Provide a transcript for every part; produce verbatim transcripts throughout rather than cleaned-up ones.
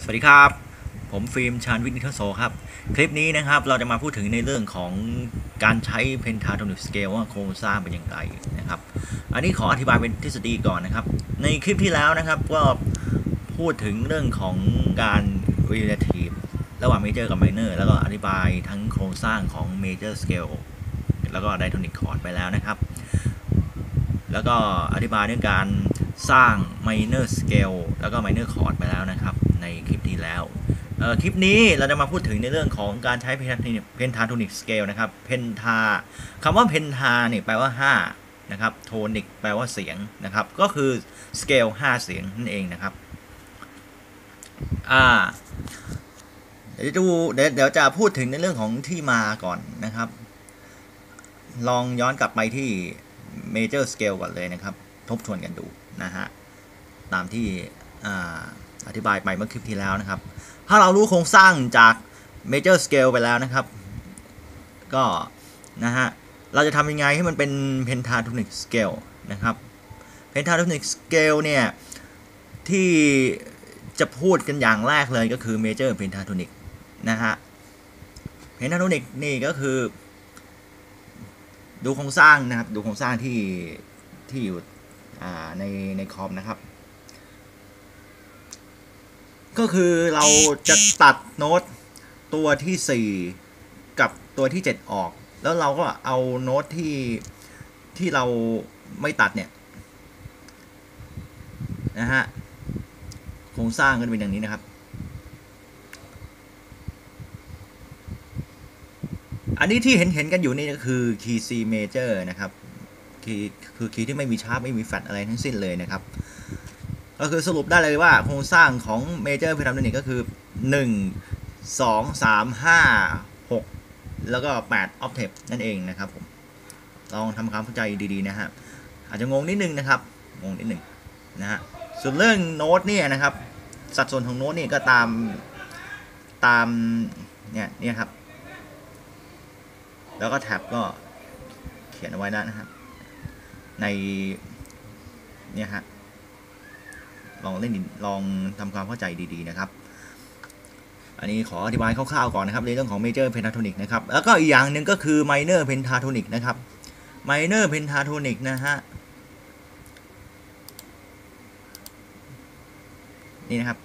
สวัสดีครับผมฟิล์มชาญวิทย์นิทโสครับคลิปนี้นะครับเราจะมาพูดถึงในเรื่องของการใช้ Pentatonic Scale ว่าโครงสร้างเป็นอย่างไรนะครับอันนี้ขออธิบายเป็นทฤษฎีก่อนนะครับในคลิปที่แล้วนะครับก็พูดถึงเรื่องของการ relative ระหว่าง major กับ minor แล้วก็อธิบายทั้งโครงสร้างของ major scale แล้วก็ diatonic chord ไปแล้วนะครับแล้วก็อธิบายเรื่องการสร้าง minor scale แล้วก็ minor chord ไปแล้วนะครับในคลิปที่แล้วคลิปนี้เราจะมาพูดถึงในเรื่องของการใช้ pentatonic scale นะครับ penta คำว่า penta เนี่ยแปลว่าห้านะครับ tonic แปลว่าเสียงนะครับก็คือ scale ห้าเสียงนั่นเองนะครับอ่าเดี๋ยวดูเดี๋ยวเดี๋ยวจะพูดถึงในเรื่องของที่มาก่อนนะครับลองย้อนกลับไปที่ major scale ก่อนเลยนะครับทบทวนกันดูนะฮะตามที่อธิบายไปเมื่อคลิปที่แล้วนะครับถ้าเรารู้โครงสร้างจาก major scale ไปแล้วนะครับก็นะฮะเราจะทำยังไงให้มันเป็น pentatonic scale นะครับ pentatonic scale เนี่ยที่จะพูดกันอย่างแรกเลยก็คือ major pentatonic นะฮะ pentatonic นี่ก็คือดูโครงสร้างนะครับดูโครงสร้างที่ที่อยู่ในในคอมนะครับก็คือเราจะตัดโน้ตตัวที่สี่กับตัวที่เจ็ดออกแล้วเราก็เอาโน้ตที่ที่เราไม่ตัดเนี่ยนะฮะโครงสร้างก็จะเป็นอย่างนี้นะครับอันนี้ที่เห็นเห็นกันอยู่นี่ก็คือคีย์ C major นะครับคีย์คือคีย์ที่ไม่มีชาร์ปไม่มีแฟลตอะไรทั้งสิ้นเลยนะครับก็คือสรุปได้เลยว่าโครงสร้างของ major pentatonic ก็คือหนึ่ง สอง สาม ห้า หกแล้วก็แปด octave นั่นเองนะครับผมลองทำความเข้าใจดีๆนะฮะอาจจะงงนิดนึงนะครับงงนิดนึงนะฮะส่วนเรื่องโน้ตเนี่ยนะครับสัดส่วนของโน้ตนี่ก็ตามตามเนี่ยเนี่ยครับแล้วก็แท็บก็เขียนเอาไว้แล้วนะครับในเนี่ยฮะลองเล่นลองทำความเข้าใจดีๆนะครับอันนี้ขออธิบายคร่าวๆก่อนนะครับในเรื่องของ major pentatonic นะครับแล้วก็อีกอย่างหนึ่งก็คือ minor pentatonic นะครับ minor pentatonic นะฮะนี่นะครับ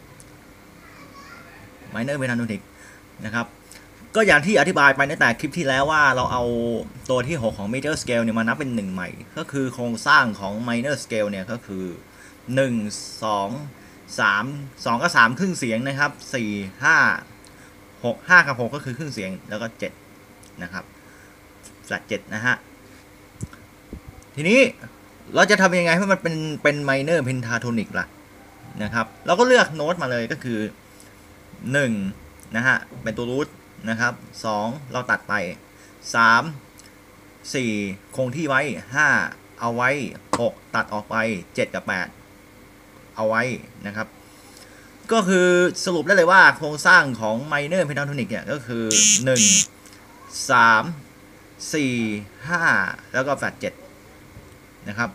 minor pentatonic นะครับก็อย่างที่อธิบายไปในแต่คลิปที่แล้วว่าเราเอาตัวที่หกของ major scale เนี่ยมานับเป็นหนึ่งใหม่ก็คือโครงสร้างของ minor scale เนี่ยก็คือหนึ่ง สอง สาม สองก็สามครึ่งเสียงนะครับสี่ ห้า หก ห้ากับหกก็คือครึ่งเสียงแล้วก็เจ็ดนะครับแฟลตเจ็ดนะฮะทีนี้เราจะทำยังไงให้มันเป็นเป็น minor pentatonic ล่ะนะครับเราก็เลือกโน้ตมาเลยก็คือหนึ่งนะฮะเป็นตัวรูทนะครับสองเราตัดไปสาม สี่คงที่ไว้ห้าเอาไว้หกตัดออกไปเจ็ดกับแปดเอาไว้นะครับก็คือสรุปได้เลยว่าโครงสร้างของ minor pentatonic เนี่ยก็คือหนึ่ง สาม สี่ ห้าแล้วก็แฟลตเจ็ดนะครับ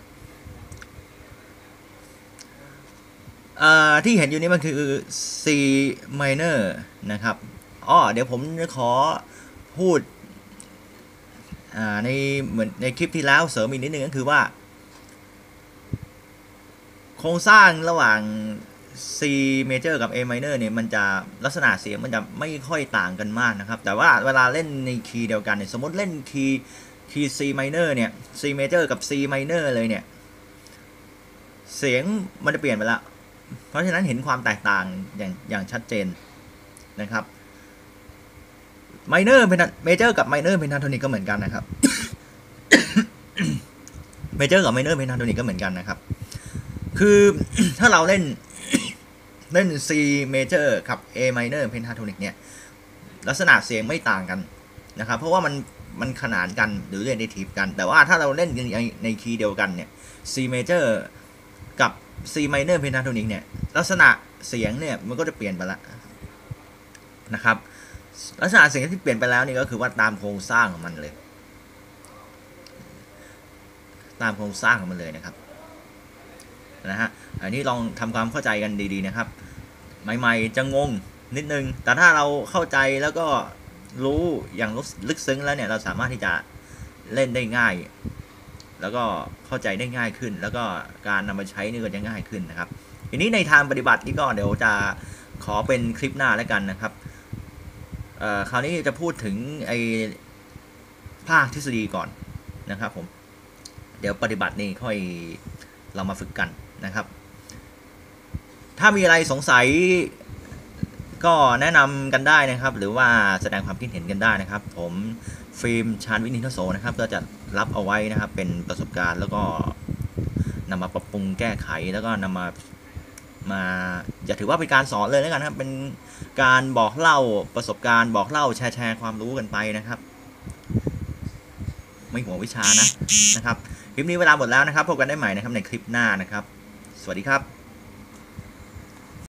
ที่เห็นอยู่นี้มันคือ C minor นะครับอ๋อเดี๋ยวผมจะขอพูดในเหมือนในคลิปที่แล้วเสริมอีกนิดนึงก็คือว่าโครงสร้างระหว่าง C major กับ A minor เนี่ยมันจะลักษณะเสียงมันจะไม่ค่อยต่างกันมากนะครับแต่ว่าเวลาเล่นในคีย์เดียวกันเนี่ยสมมติเล่นคีย์คีย์ C minor เนี่ย C major กับ C minor เลยเนี่ยเสียงมันจะเปลี่ยนไปแล้วเพราะฉะนั้นเห็นความแตกต่างอย่างอย่างชัดเจนนะครับ minor major กับ minor pentatonic ก็เหมือนกันนะครับ major กับ minor pentatonic ก็เหมือนกันนะครับคือถ้าเราเล่นเล่น C major กับ A minor pentatonic เนี่ยลักษณะเสียงไม่ต่างกันนะครับเพราะว่ามันมันขนานกันหรือ relative กันแต่ว่าถ้าเราเล่นในในคีย์เดียวกันเนี่ย C major กับ C minor pentatonic เนี่ยลักษณะเสียงเนี่ยมันก็จะเปลี่ยนไปแล้วนะครับลักษณะเสียงที่เปลี่ยนไปแล้วนี่ก็คือว่าตามโครงสร้างของมันเลยตามโครงสร้างของมันเลยนะครับนะฮะอันนี้ลองทำความเข้าใจกันดีๆนะครับใหม่ๆจะงงนิดนึงแต่ถ้าเราเข้าใจแล้วก็รู้อย่างลึกซึ้งแล้วเนี่ยเราสามารถที่จะเล่นได้ง่ายแล้วก็เข้าใจได้ง่ายขึ้นแล้วก็การนำมาใช้นี่ก็จะง่ายขึ้นนะครับทีนี้ในทางปฏิบัตินี่ก็เดี๋ยวจะขอเป็นคลิปหน้าแล้วกันนะครับเอ่อคราวนี้จะพูดถึงไอ้ภาคทฤษฎีก่อนนะครับผมเดี๋ยวปฏิบัตินี่ค่อยเรามาฝึกกันนะครับถ้ามีอะไรสงสัยก็แนะนำกันได้นะครับหรือว่าแสดงความคิดเห็นกันได้นะครับผมฟิล์มชาญวินิทโสนะครับก็จะรับเอาไว้นะครับเป็นประสบการณ์แล้วก็นำมาปรับปรุงแก้ไขแล้วก็นำมามาอย่าถือว่าเป็นการสอนเลยแล้วกันครับเป็นการบอกเล่าประสบการณ์บอกเล่าแชร์แชร์ความรู้กันไปนะครับไม่ห่วงวิชานะนะครับคลิปนี้เวลาหมดแล้วนะครับพบกันได้ใหม่นะครับในคลิปหน้านะครับสวัสดีครับ